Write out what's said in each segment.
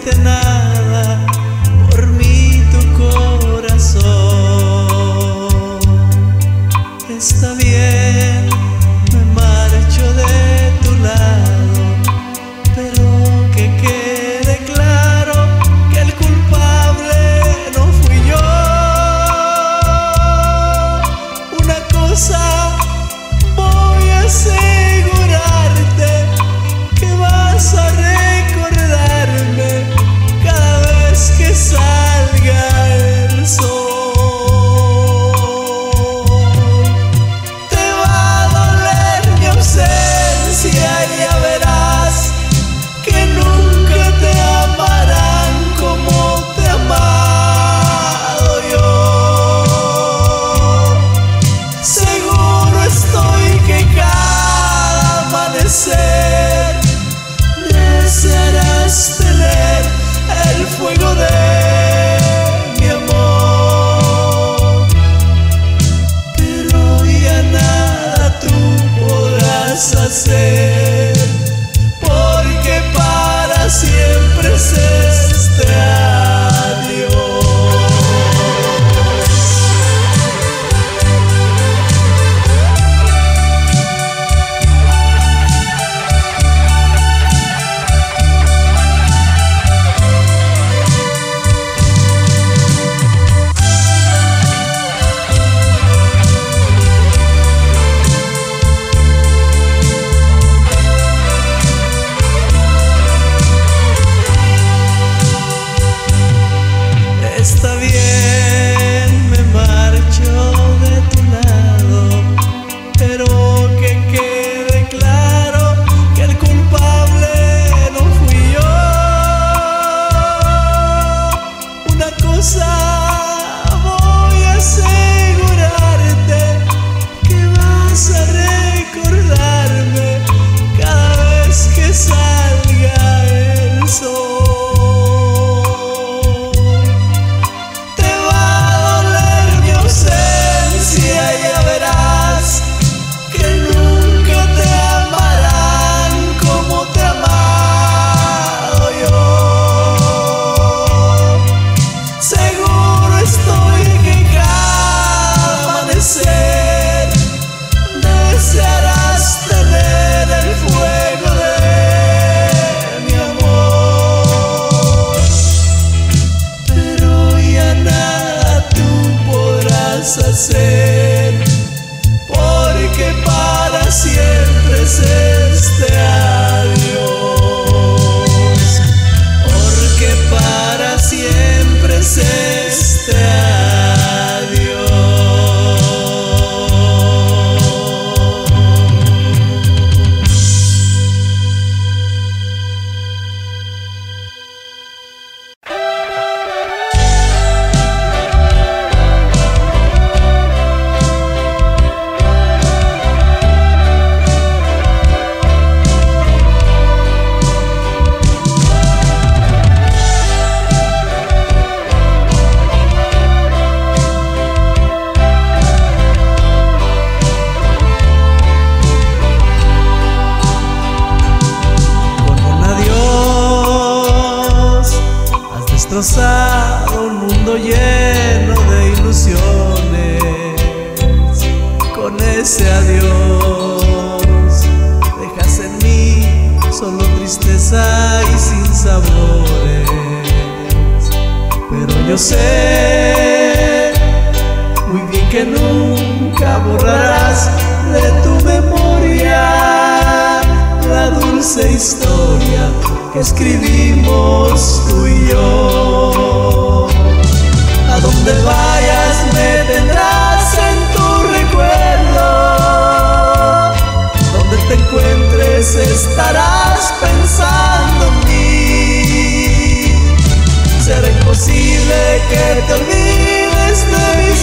siente nada por mí tu corazón. Está bien, me marcho de tu lado, pero que quede claro que el culpable no fui yo. Una cosa voy a asegurarte, que vas a recordarme cada vez que salga el sol. Te va a doler mi ausencia y ya verás que nunca te amarán como te he amado yo. Seguro estoy que cada amanecer desearás tener el fuego de mi amor, pero ya nada tú podrás hacer, porque para siempre es este adiós. Está bien, me marcho de tu lado, pero que quede claro que el culpable no fui yo. Una cosa voy a asegurarte, que vas a recordarme cada vez que salga el sol. Ya verás que nunca te amarán como te he amado yo. Seguro estoy que cada amanecer desearás tener el fuego de mi amor, pero ya nada tú podrás hacer, porque para siempre es este adiós, porque para siempre es este adiós. Destrozado un mundo lleno de ilusiones. Con ese adiós dejas en mí solo tristeza y sin sabores. Pero yo sé muy bien que nunca borrarás de tu memoria la dulce historia que escribimos tú y yo. A donde vayas me tendrás en tu recuerdo, donde te encuentres estarás pensando en mí. Será imposible que te olvides de mis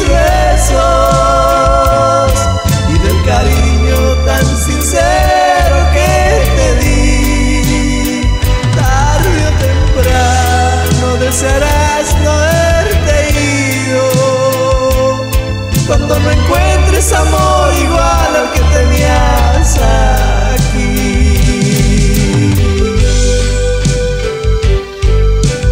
besos y del cariño tan sincero que te di. Tarde o temprano desearás no haberte ido, cuando no encuentres amor igual al que tenías aquí.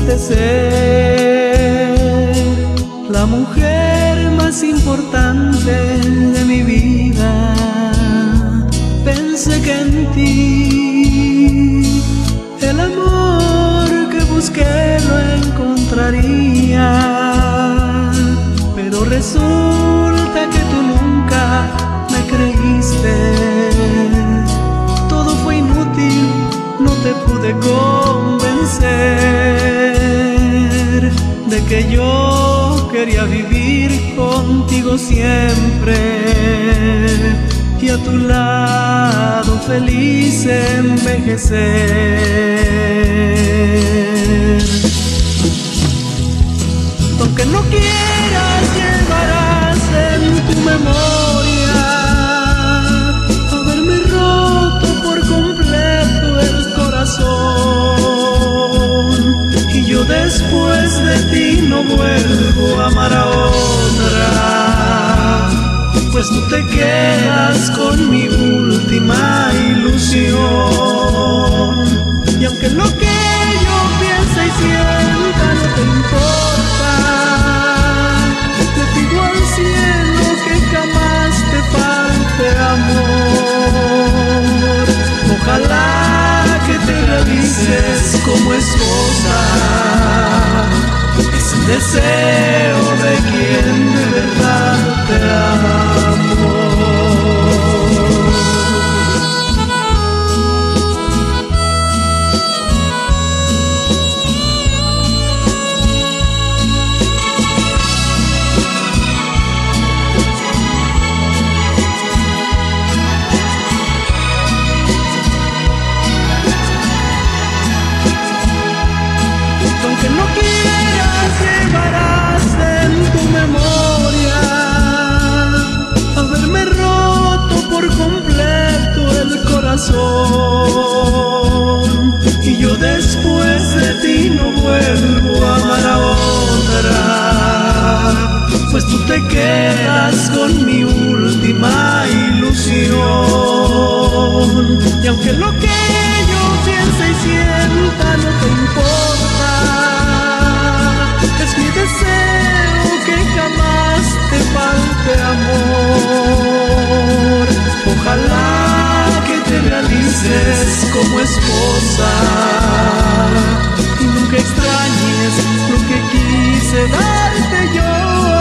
quisiste ser la mujer más importante de mi vida. Pensé que en ti el amor que busqué lo encontraría, pero resulta que tú nunca me creíste. Todo fue inútil, no te pude convencer de que yo quería vivir contigo siempre y a tu lado feliz envejecer. Aunque no quieras, llevarás en tu memoria haberme roto por completo el corazón, y yo después de ti no vuelvo a amar a otra, pues tú te quedas con mi última ilusión. Y aunque lo que yo piense y sienta no te importa, te pido al cielo que jamás te falte amor. Ojalá que te realices como esposa, es el deseo de quien de verdad te amo. Aunque no quieras, llevarás en tu memoria haberme roto por completo el corazón, y yo después de ti no vuelvo a amar a otra, pues tú te quedas con mi última ilusión. Y aunque lo que yo piense y sienta no te importa, es mi deseo que jamás te falte amor. Ojalá que te realices como esposa y nunca extrañes lo que quise darte yo.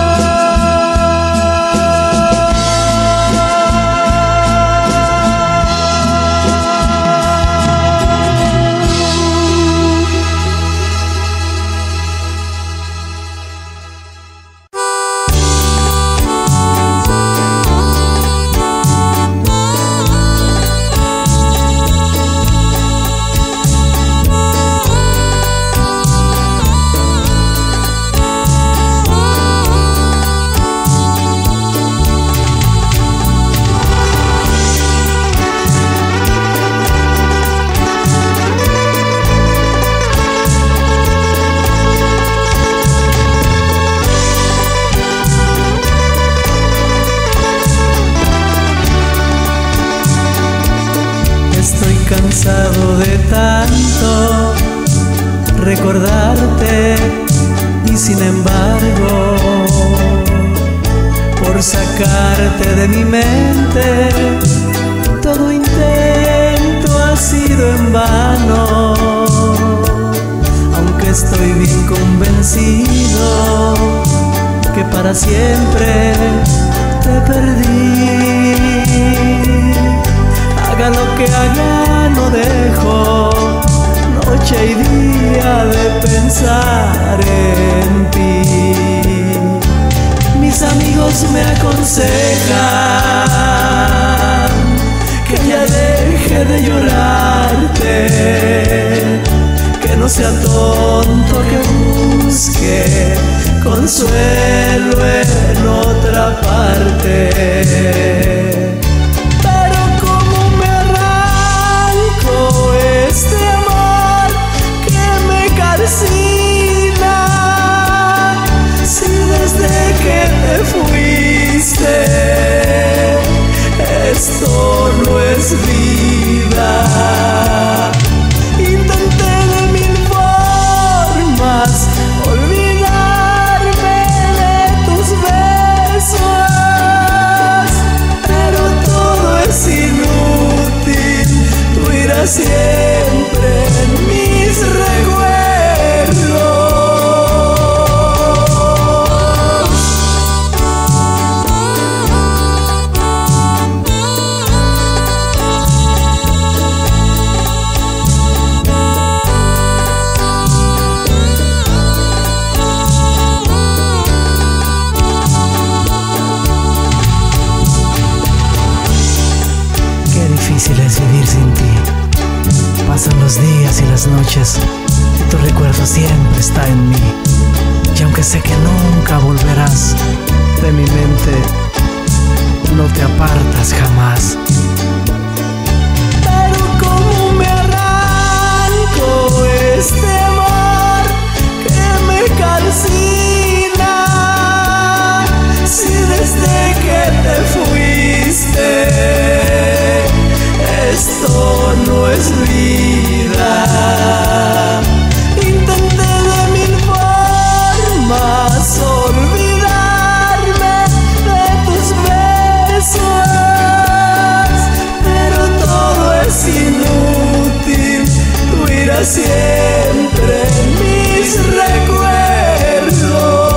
Cansado de tanto recordarte, y sin embargo, por sacarte de mi mente, todo intento ha sido en vano. Aunque estoy bien convencido que para siempre te perdí, haga lo que haga, no dejo noche y día de pensar en ti. Mis amigos me aconsejan que ya deje de llorarte, que no sea tonto, que busque consuelo en otra parte. Este amor que me calcina, si desde que te fuiste esto no es vida. Intenté de mil formas las noches y tu recuerdo siempre está en mí. Y aunque sé que nunca volverás de mi mente, no te apartas jamás. Pero cómo me arranco este amor que me calcina, si desde que te fuiste esto no es vida. Intenté de mil formas olvidarme de tus besos, pero todo es inútil, tú irás siempre en mis recuerdos.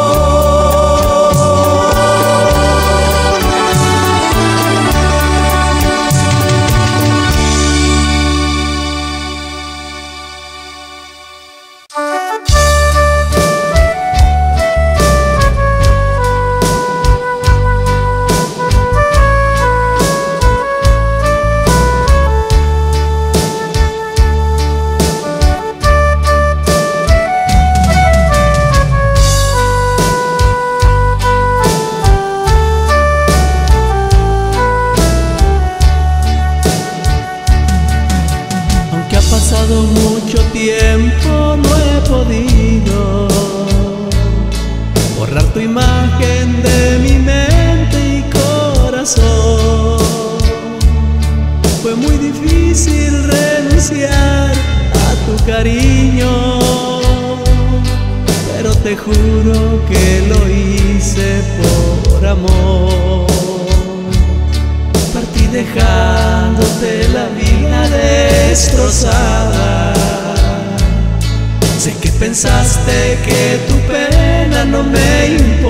Mucho tiempo no he podido borrar tu imagen de mi mente y corazón. Fue muy difícil renunciar a tu cariño, pero te juro que lo hice por amor. Partí dejándote la vida destrozada. Sé que pensaste que tu pena no me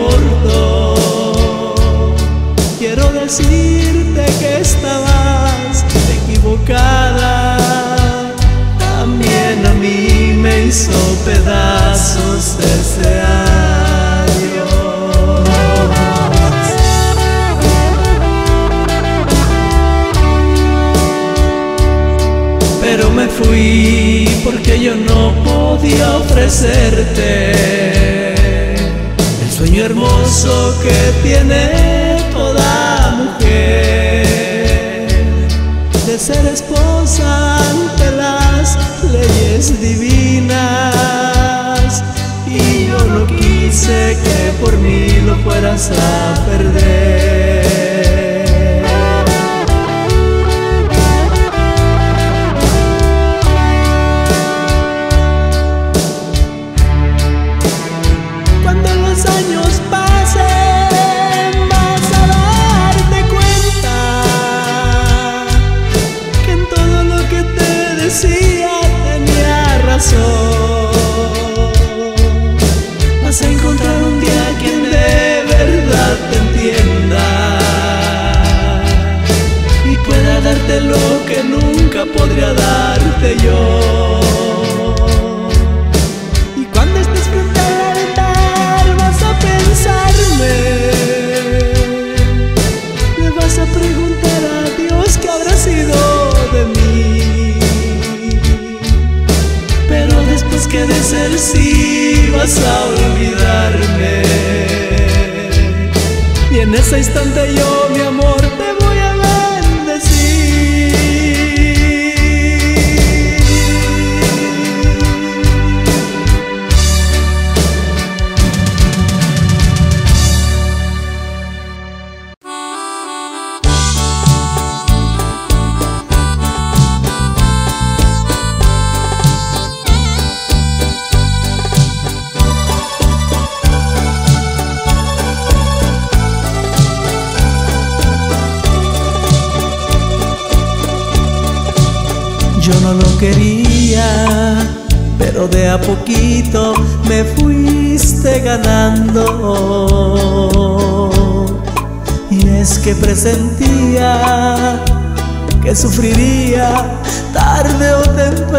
importó. Quiero decirte que estabas equivocada. También a mí me hizo pedazos ese adiós. Pero me fui porque yo no podía ofrecerte el sueño hermoso que tiene toda mujer, de ser esposa ante las leyes divinas. Y yo no quise que por mí lo fueras a perder. Vas a encontrar un día quien de verdad te entienda y pueda darte lo que nunca podría darte yo. Y cuando estés frente al altar vas a pensarme, le vas a preguntar a Dios qué habrá sido de mí. Pero después que de ser sí vas a olvidarme, y en ese instante yo, mi amor, te voy a bendecir. Yo no lo quería, pero de a poquito me fuiste ganando. Y es que presentía que sufriría tarde o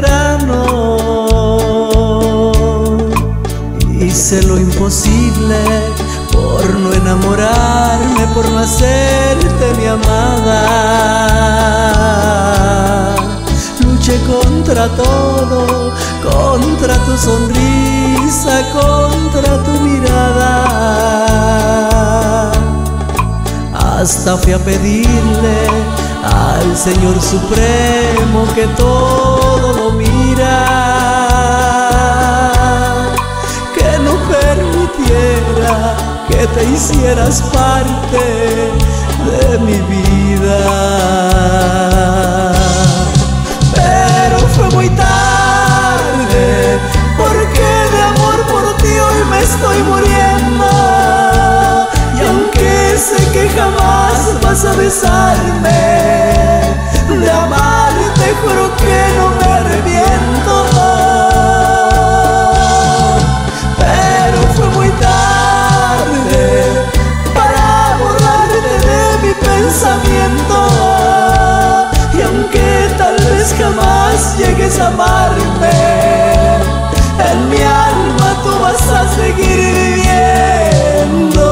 temprano. Hice lo imposible por no enamorarme, por no hacerte mi amada. luché contra todo, contra tu sonrisa, contra tu mirada. Hasta fui a pedirle al Señor Supremo que todo lo mira, que no permitiera que te hicieras parte de mi vida. Pero fue muy tarde, porque de amor por ti hoy me estoy muriendo. Y aunque sé que jamás vas a besarme, de amarte juro que no me arrepiento. Pero fue muy tarde para borrarte de mi pensamiento. Y aunque tal vez jamás llegues a amarme, en mi alma tú vas a seguir viviendo.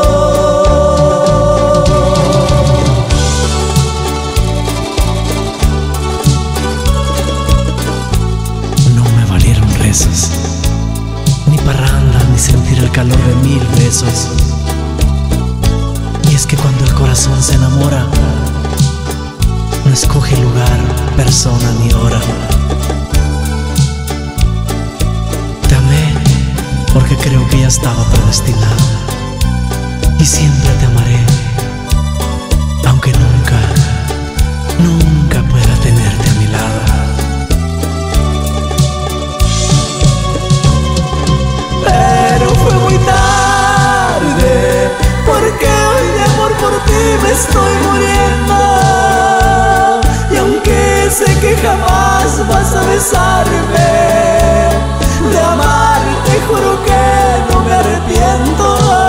No me valieron rezos, ni parranda, ni sentir el calor de 1000 besos. Y es que cuando el corazón se enamora, no escoge lugar, persona ni hora. Te amé porque creo que ya estaba predestinado, y siempre te amaré, aunque nunca, nunca pueda tenerte a mi lado. Pero fue muy tarde, porque hoy de amor por ti me estoy muriendo. Y aunque sé que jamás vas a besarme, de amarte juro que no me arrepiento.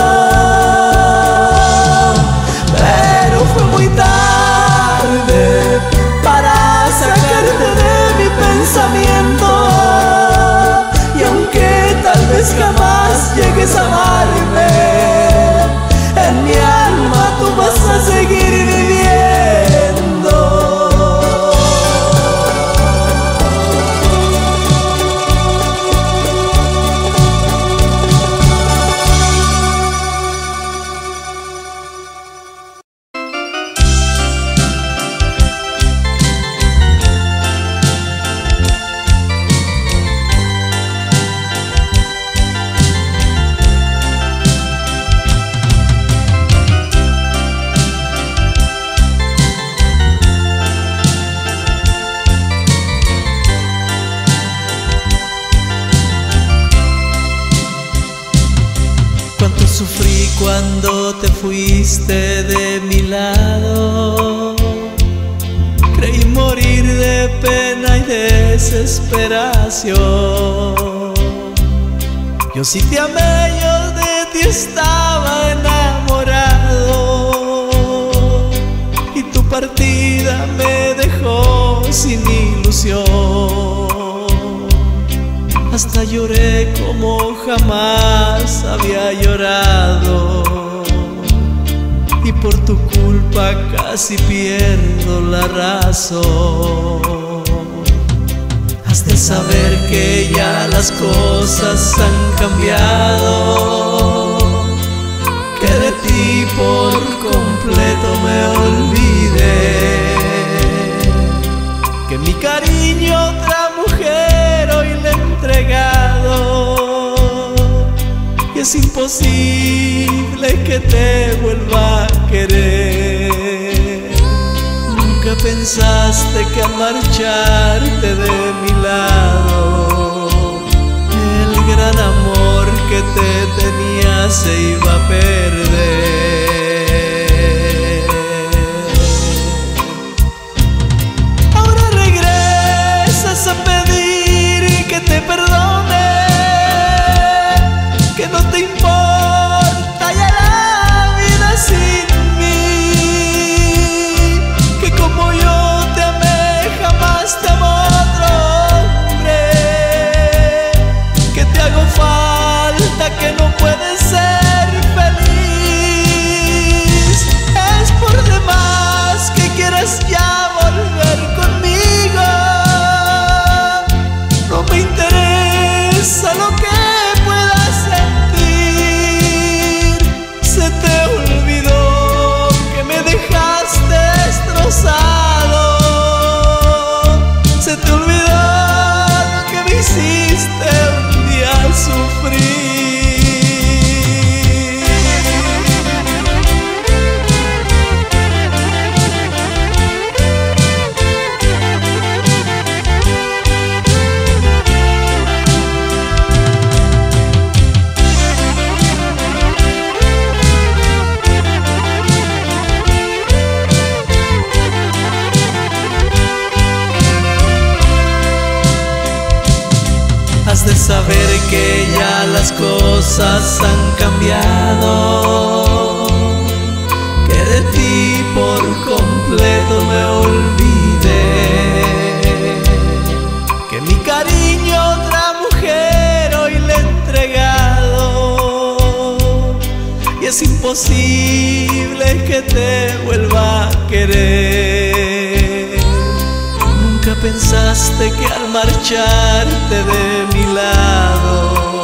Pero fue muy tarde para sacarte de mi pensamiento. Y aunque tal vez jamás llegues a amarme, en mi alma tú vas a seguir viviendo. Cuánto sufrí cuando te fuiste de mi lado. Creí morir de pena y desesperación. Yo sí te amé, yo de ti estaba enamorado, y tu partida me dejó sin ilusión. Hasta lloré como jamás había llorado, y por tu culpa casi pierdo la razón. Has de saber que ya las cosas han cambiado, que de ti por completo me olvidé, que mi cariño a otra mujer hoy le he entregado, y es imposible que te vuelva a querer. Nunca pensaste que al marcharte de mi lado, el gran amor que te tenía se iba a perder. Ahora regresas a pedir que te perdone, que no te importa ya la vida sin mí, que como yo te amé jamás te amó otro hombre, que te hago falta, que no puedes ser cosas han cambiado, que de ti por completo me olvidé, que mi cariño a otra mujer hoy le he entregado, y es imposible que te vuelva a querer. Nunca pensaste que al marcharte de mi lado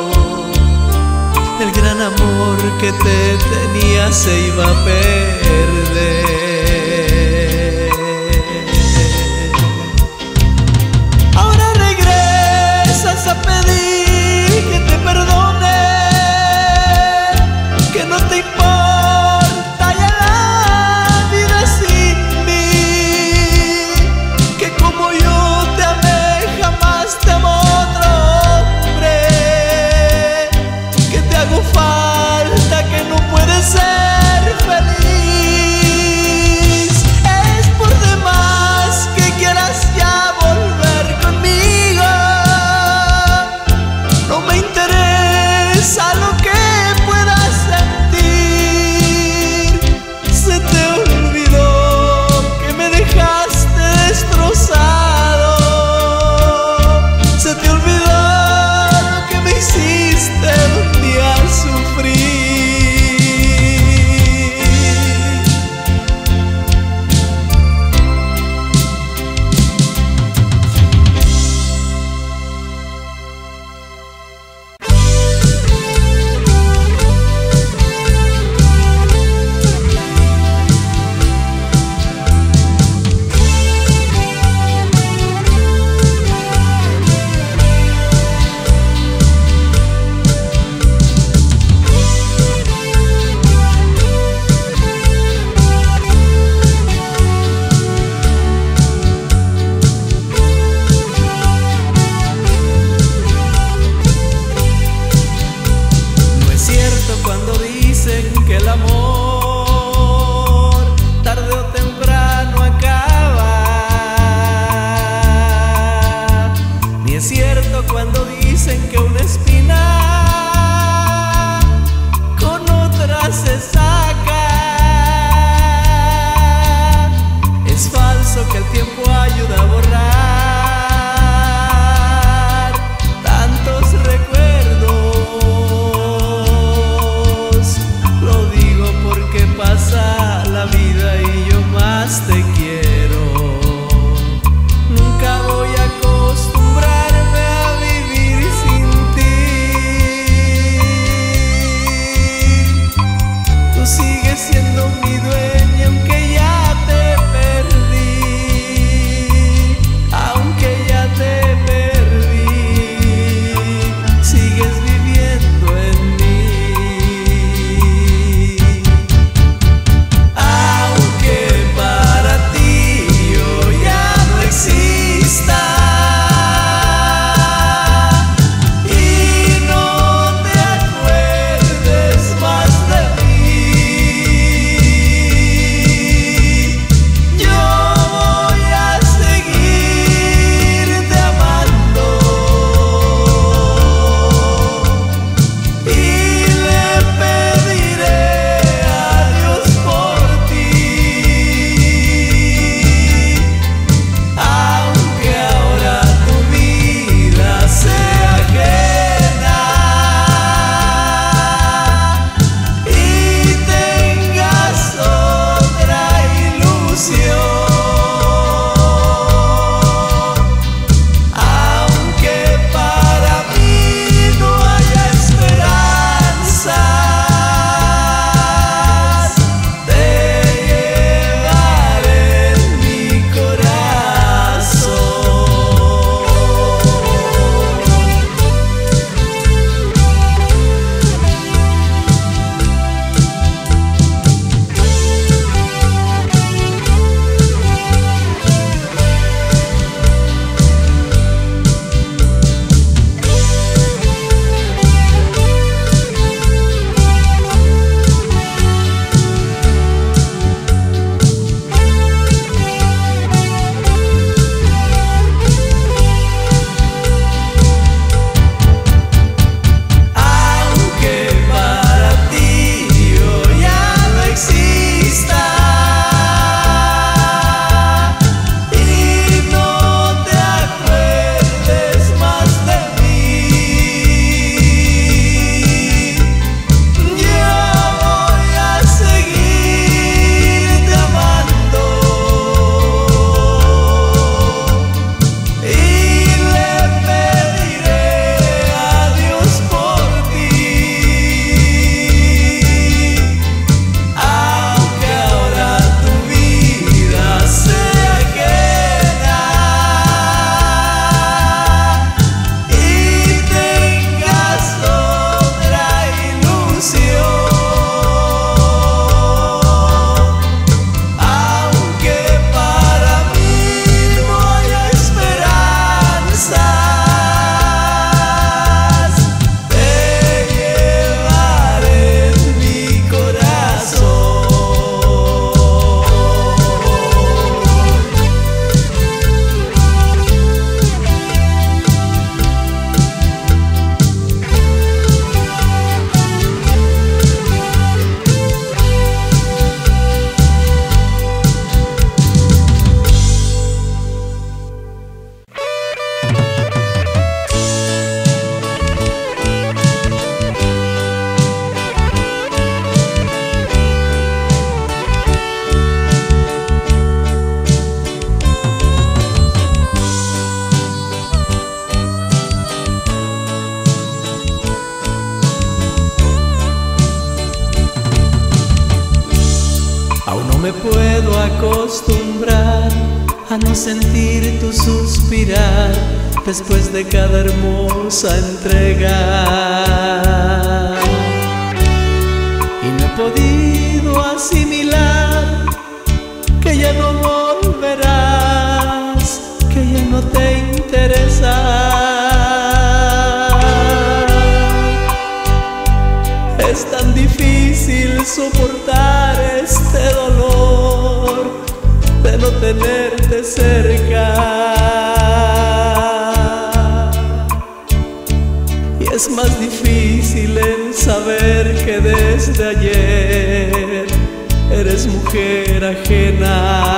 el gran amor que te tenía se iba a perder. Ahora regresas a pedir que te perdone, que no te importa ya la vida sin mí, que como yo te amé jamás te amó otro hombre, hago falta, que no puedes ser feliz. me puedo acostumbrar a no sentir tu suspirar después de cada hermosa entrega. Y no he podido asimilar que ya no volverás, que ya no te interesa. Es tan difícil soportar este dolor de no tenerte cerca. Y es más difícil el saber que desde ayer eres mujer ajena.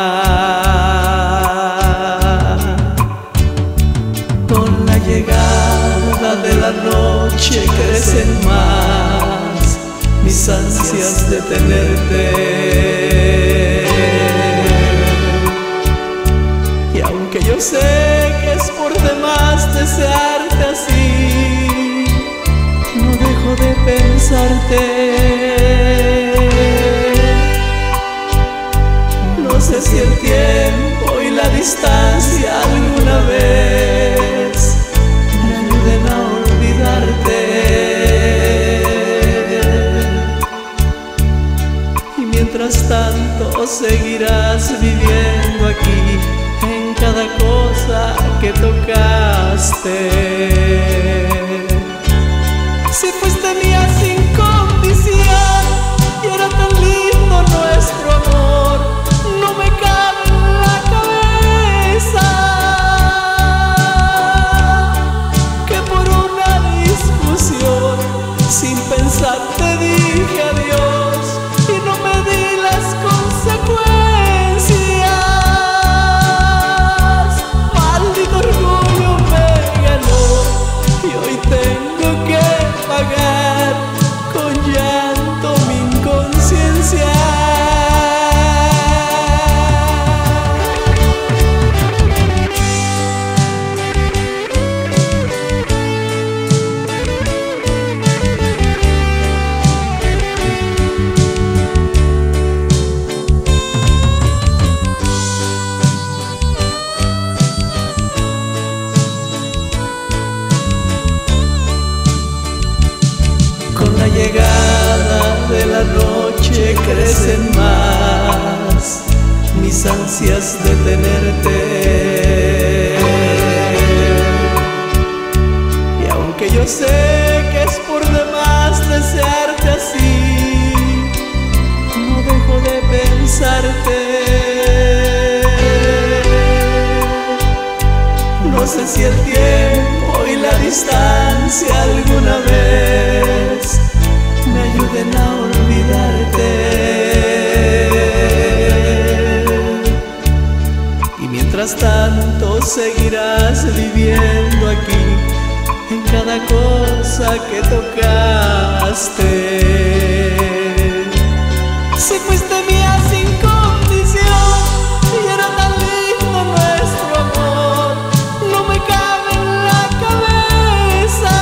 Con la llegada de la noche crecen más mis ansias de tenerte. Y aunque yo sé que es por demás desearte así, no dejo de pensarte. No sé si el tiempo y la distancia alguna vez me ayuden a olvidarte. Mientras tanto seguirás viviendo aquí en cada cosa que tocaste. Si fuiste mía sin condición y era tan lindo nuestro amor, no me cabe en la cabeza que por una discusión sin pensar te dije adiós. Maldito orgullo me ganó y hoy tengo que pagar con llanto mi inconsciencia. Con la llegada de la noche crecen más mis ansias de tenerte. Y aunque yo sé que es por demás desearte así, no dejo de pensarte. No sé si el tiempo y la distancia alguna vez me ayuden a olvidarte. Y mientras tanto seguirás viviendo aquí en cada cosa que tocaste. Si fuiste mía sin condición y era tan lindo nuestro amor, no me cabe en la cabeza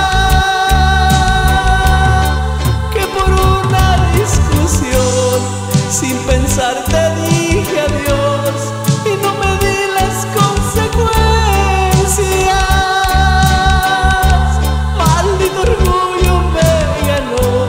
que por una discusión sin pensar te dije adiós y no me di las consecuencias. Maldito orgullo me ganó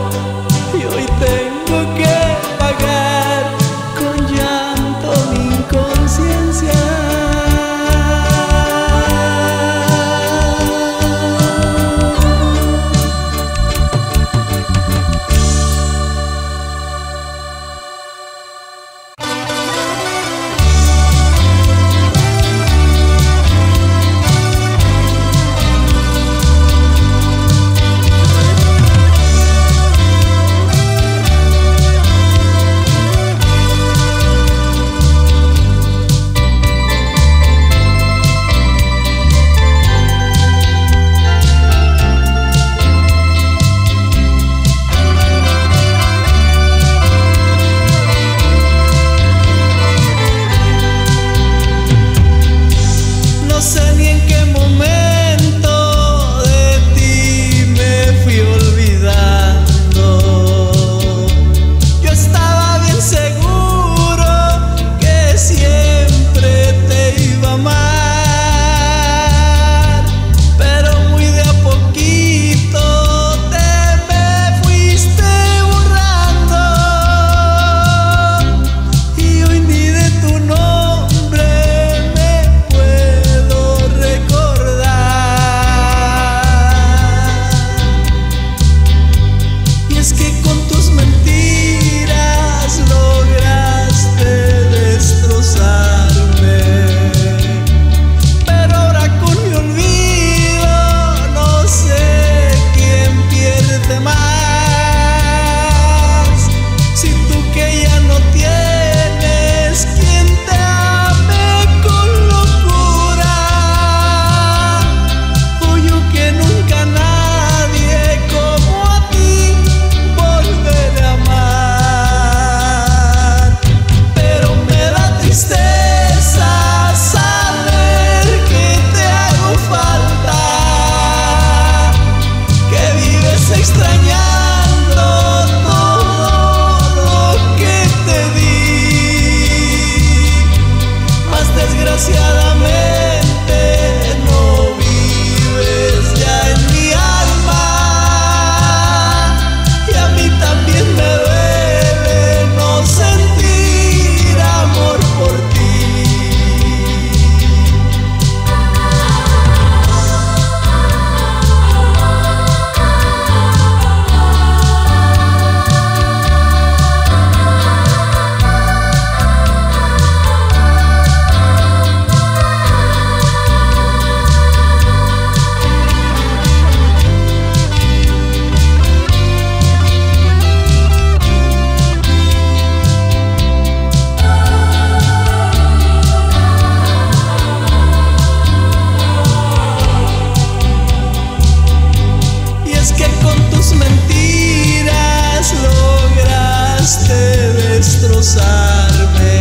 destrozarme.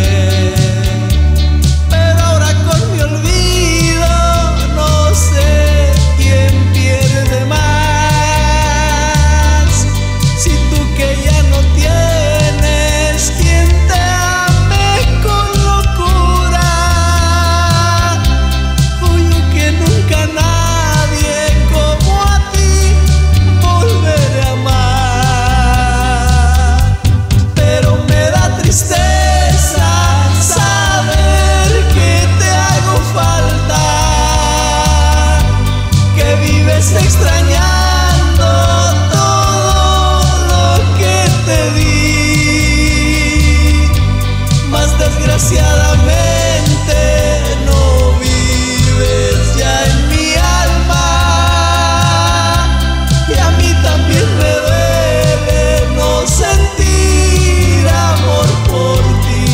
Pero ahora con mi olvido no sé quién pierde más. Si tú que ya no tienes quien te ame con locura, o yo que nunca nadie como a ti volveré a amar. Pero me da tristeza saber que te hago falta, que vives extrañando todo lo que te di. Mas desgraciadamente no vives ya en mi alma, y a mí también me duele no sentir amor por ti.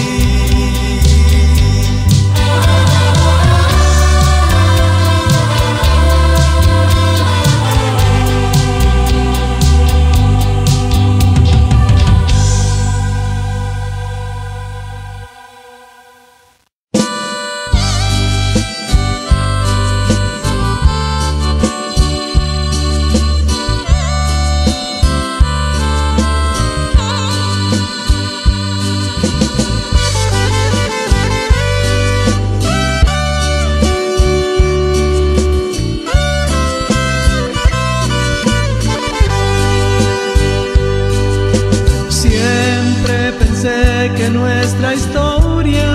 Siempre pensé que nuestra historia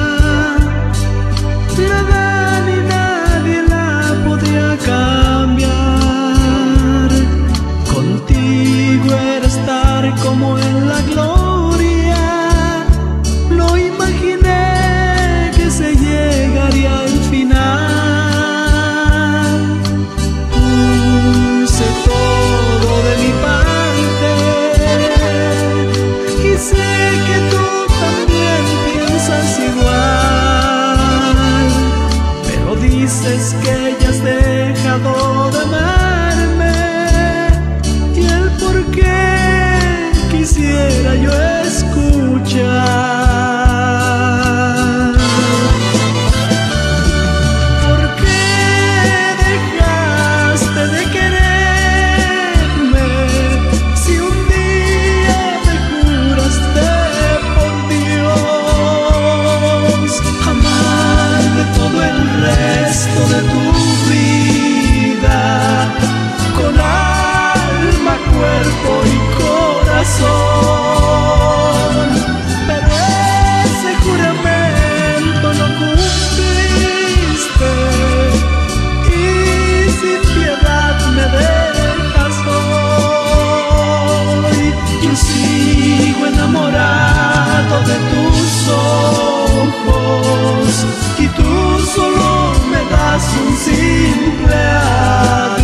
nada ni nadie la podía cambiar. Contigo era estar como en la gloria. No imaginé que se llegaría al final. Puse todo de mi parte y sé que tú también piensas igual, pero dices que ya has dejado de amarme, y el por qué quisiera yo escuchar. ¿Por qué dejaste de quererme si un día me juraste por Dios amarte todo el resto de tu vida, con alma, cuerpo y corazón? Pero ese juramento no cumpliste y sin piedad me dejas hoy. Yo sigo enamorado de tus ojos y tú solo me das un simple adiós.